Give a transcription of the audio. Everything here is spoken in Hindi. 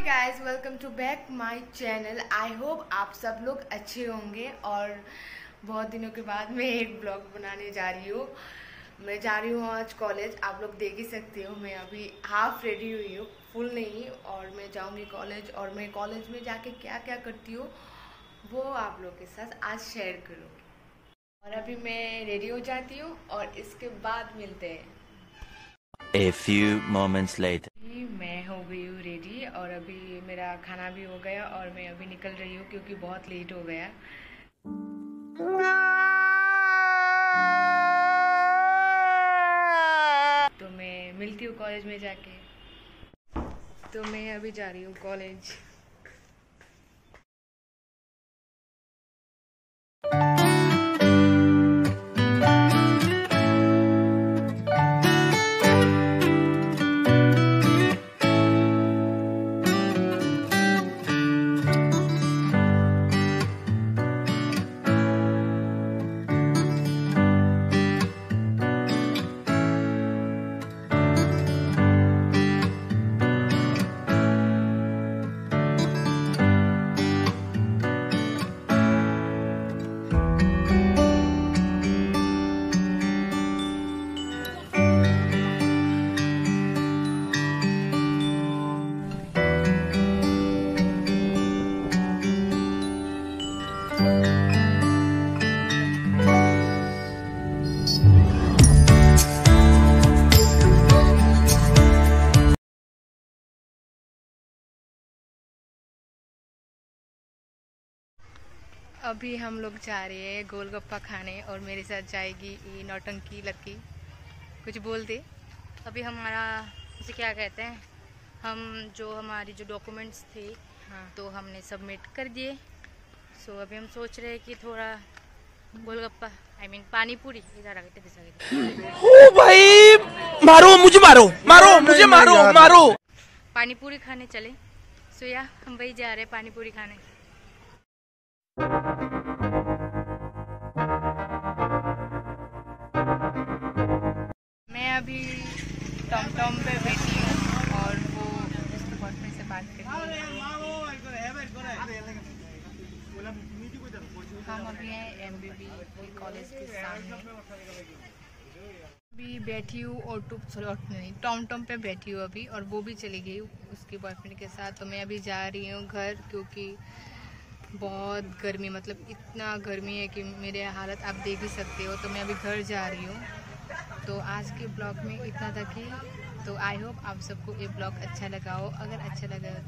Guys, welcome to back my channel. I hope आप सब लोग अच्छे होंगे। और बहुत दिनों के बाद मैं एक ब्लॉग बनाने जा रही हूँ। मैं जा रही हूँ आज कॉलेज। आप लोग देख ही सकते हो, मैं अभी हाफ रेडी हुई हूँ, फुल नहीं। और मैं जाऊँगी कॉलेज, और मैं कॉलेज में जाके क्या क्या करती हूँ वो आप लोग के साथ आज शेयर करूँगी। और अभी मैं रेडी हो जाती हूँ और इसके बाद मिलते हैं। A few moments later. मैं हो गई हूँ रेडी, और अभी मेरा खाना भी हो गया और मैं अभी निकल रही हूँ क्योंकि बहुत लेट हो गया। तो मैं मिलती हूँ कॉलेज में जाके। तो मैं अभी जा रही हूँ कॉलेज। अभी हम लोग जा रहे हैं गोलगप्पा खाने, और मेरे साथ जाएगी ये नौटंकी लकी। कुछ बोल दे। अभी हमारा उसे क्या कहते हैं, हमारी जो डॉक्यूमेंट्स थे, हाँ, तो हमने सबमिट कर दिए। सो अभी हम सोच रहे हैं कि थोड़ा गोलगप्पा पानी पूरी इधर ओ भाई, मारो मुझे, मारो पानी पूरी खाने चले। सो या हम वही जा रहे हैं पानी पूरी खाने। मैं अभी टॉम पे बैठी हूँ और वो उसके बॉयफ्रेंड से बात कर रही है। हम अभी हैं MBB के कॉलेज के सामने। अभी बैठी हूँ टॉम पे बैठी हूँ अभी, और वो भी चली गई उसके बॉयफ्रेंड के साथ। तो मैं अभी जा रही हूँ घर, क्योंकि बहुत गर्मी, मतलब इतना गर्मी है कि मेरे हालत आप देख ही सकते हो। तो मैं अभी घर जा रही हूँ। तो आज के ब्लॉग में इतना था कि, तो आई होप आप सबको ये ब्लॉग अच्छा लगा हो। अगर अच्छा लगा